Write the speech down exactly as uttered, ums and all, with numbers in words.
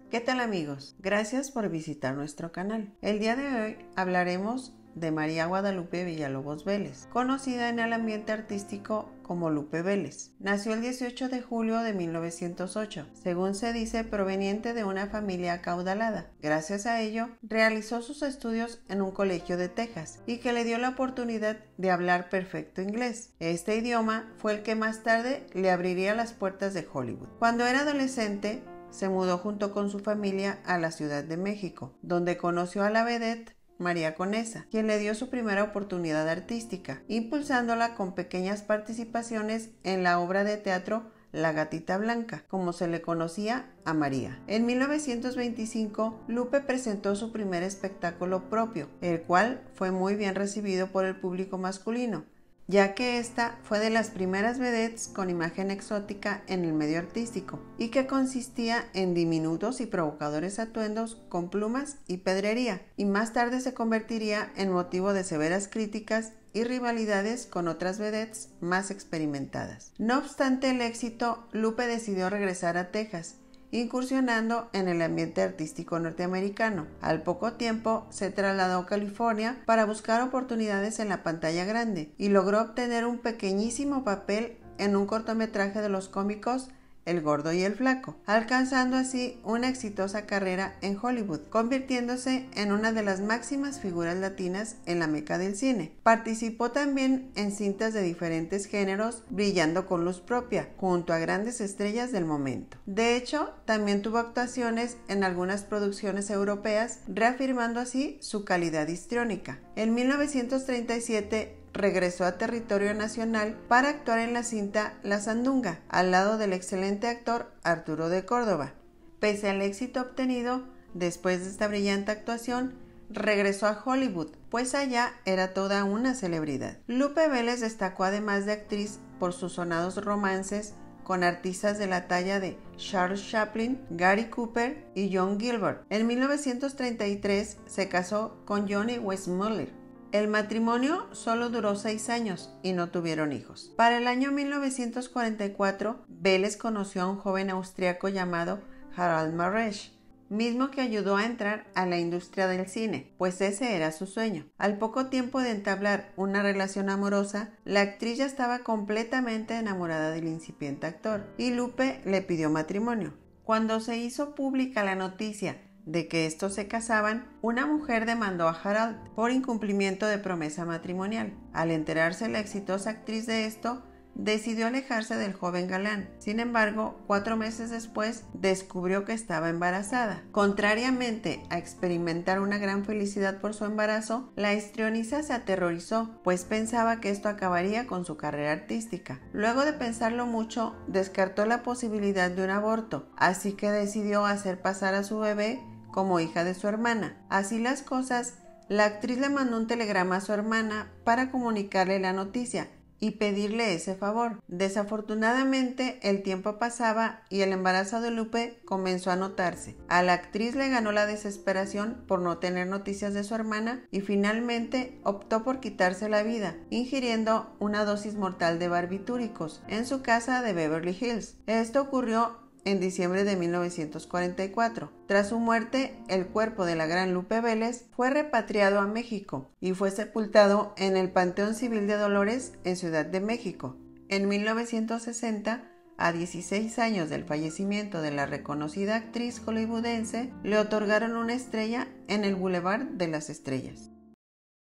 ¿Qué tal amigos? Gracias por visitar nuestro canal. El día de hoy hablaremos de María Guadalupe Villalobos Vélez, conocida en el ambiente artístico como Lupe Vélez. Nació el dieciocho de julio de mil novecientos ocho, según se dice proveniente de una familia acaudalada. Gracias a ello, realizó sus estudios en un colegio de Texas y que le dio la oportunidad de hablar perfecto inglés. Este idioma fue el que más tarde le abriría las puertas de Hollywood. Cuando era adolescente, se mudó junto con su familia a la Ciudad de México, donde conoció a la vedette María Conesa, quien le dio su primera oportunidad artística, impulsándola con pequeñas participaciones en la obra de teatro La Gatita Blanca, como se le conocía a María. En mil novecientos veinticinco, Lupe presentó su primer espectáculo propio, el cual fue muy bien recibido por el público masculino, ya que esta fue de las primeras vedettes con imagen exótica en el medio artístico y que consistía en diminutos y provocadores atuendos con plumas y pedrería, y más tarde se convertiría en motivo de severas críticas y rivalidades con otras vedettes más experimentadas. No obstante el éxito, Lupe decidió regresar a Texas, incursionando en el ambiente artístico norteamericano. Al poco tiempo se trasladó a California para buscar oportunidades en la pantalla grande y logró obtener un pequeñísimo papel en un cortometraje de los cómicos El Gordo y el Flaco, alcanzando así una exitosa carrera en Hollywood, convirtiéndose en una de las máximas figuras latinas en la meca del cine. Participó también en cintas de diferentes géneros, brillando con luz propia, junto a grandes estrellas del momento. De hecho, también tuvo actuaciones en algunas producciones europeas, reafirmando así su calidad histriónica. En mil novecientos treinta y siete, regresó a territorio nacional para actuar en la cinta La Sandunga, al lado del excelente actor Arturo de Córdoba. Pese al éxito obtenido, después de esta brillante actuación, regresó a Hollywood, pues allá era toda una celebridad. Lupe Vélez destacó además de actriz por sus sonados romances con artistas de la talla de Charles Chaplin, Gary Cooper y John Gilbert. En mil novecientos treinta y tres se casó con Johnny Weissmuller. El matrimonio solo duró seis años y no tuvieron hijos. Para el año mil novecientos cuarenta y cuatro, Vélez conoció a un joven austriaco llamado Harald Maresch, mismo que ayudó a entrar a la industria del cine, pues ese era su sueño. Al poco tiempo de entablar una relación amorosa, la actriz ya estaba completamente enamorada del incipiente actor y Lupe le pidió matrimonio. Cuando se hizo pública la noticia de que estos se casaban, una mujer demandó a Harald por incumplimiento de promesa matrimonial. Al enterarse la exitosa actriz de esto, decidió alejarse del joven galán. Sin embargo, cuatro meses después descubrió que estaba embarazada. Contrariamente a experimentar una gran felicidad por su embarazo, la histriónica se aterrorizó, pues pensaba que esto acabaría con su carrera artística. Luego de pensarlo mucho, descartó la posibilidad de un aborto, así que decidió hacer pasar a su bebé como hija de su hermana. Así las cosas, la actriz le mandó un telegrama a su hermana para comunicarle la noticia y pedirle ese favor. Desafortunadamente, el tiempo pasaba y el embarazo de Lupe comenzó a notarse. A la actriz le ganó la desesperación por no tener noticias de su hermana y finalmente optó por quitarse la vida, ingiriendo una dosis mortal de barbitúricos en su casa de Beverly Hills. Esto ocurrió en diciembre de mil novecientos cuarenta y cuatro. Tras su muerte, el cuerpo de la gran Lupe Vélez fue repatriado a México y fue sepultado en el Panteón Civil de Dolores en Ciudad de México. En mil novecientos sesenta, a dieciséis años del fallecimiento de la reconocida actriz hollywoodense, le otorgaron una estrella en el Boulevard de las Estrellas.